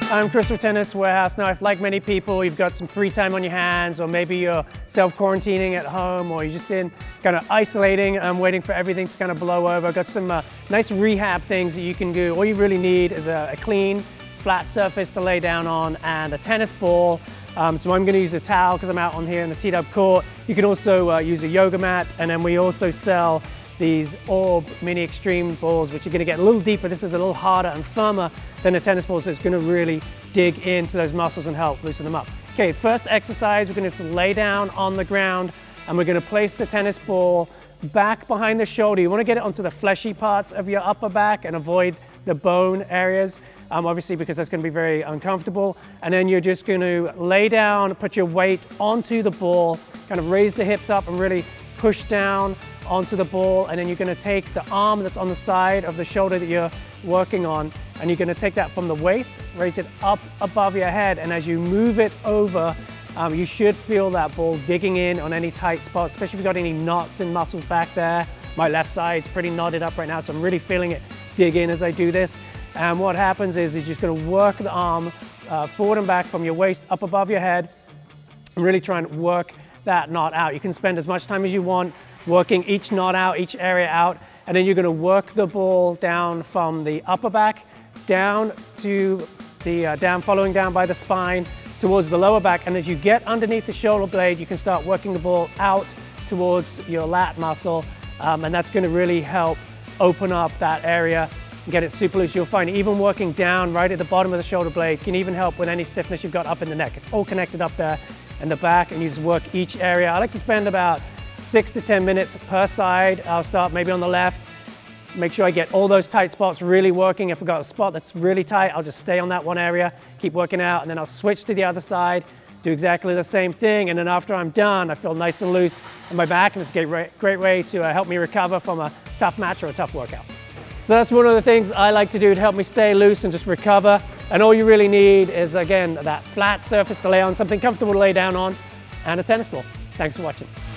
I'm Chris with Tennis Warehouse. Now, if like many people, you've got some free time on your hands, or maybe you're self-quarantining at home, or you're just in kind of isolating and waiting for everything to kind of blow over, I've got some nice rehab things that you can do. All you really need is a clean, flat surface to lay down on and a tennis ball. So I'm going to use a towel because I'm out on here in the teed up court. You can also use a yoga mat, and then we also sell these Orb Mini Extreme balls, which are going to get a little deeper. This is a little harder and firmer than a tennis ball, so it's going to really dig into those muscles and help loosen them up. Okay, first exercise, we're going to lay down on the ground, and we're going to place the tennis ball back behind the shoulder. You want to get it onto the fleshy parts of your upper back and avoid the bone areas, obviously, because that's going to be very uncomfortable. And then you're just going to lay down, put your weight onto the ball, kind of raise the hips up and really push down onto the ball, and then you're going to take the arm that's on the side of the shoulder that you're working on, and you're going to take that from the waist, raise it up above your head, and as you move it over, you should feel that ball digging in on any tight spots, especially if you've got any knots and muscles back there. My left side's pretty knotted up right now, so I'm really feeling it dig in as I do this. And what happens is you're just going to work the arm forward and back from your waist up above your head, and really try and work that knot out. You can spend as much time as you want working each knot out, each area out, and then you're going to work the ball down from the upper back down to the following down by the spine towards the lower back. And as you get underneath the shoulder blade, you can start working the ball out towards your lat muscle, and that's going to really help open up that area and get it super loose. You'll find even working down right at the bottom of the shoulder blade can even help with any stiffness you've got up in the neck. It's all connected up there in the back, and you just work each area. I like to spend about 6 to 10 minutes per side. I'll start maybe on the left, make sure I get all those tight spots really working. If I've got a spot that's really tight, I'll just stay on that one area, keep working out, and then I'll switch to the other side, do exactly the same thing, and then after I'm done, I feel nice and loose in my back, and it's a great way to help me recover from a tough match or a tough workout. So that's one of the things I like to do to help me stay loose and just recover. And all you really need is, again, that flat surface to lay on, something comfortable to lay down on, and a tennis ball. Thanks for watching.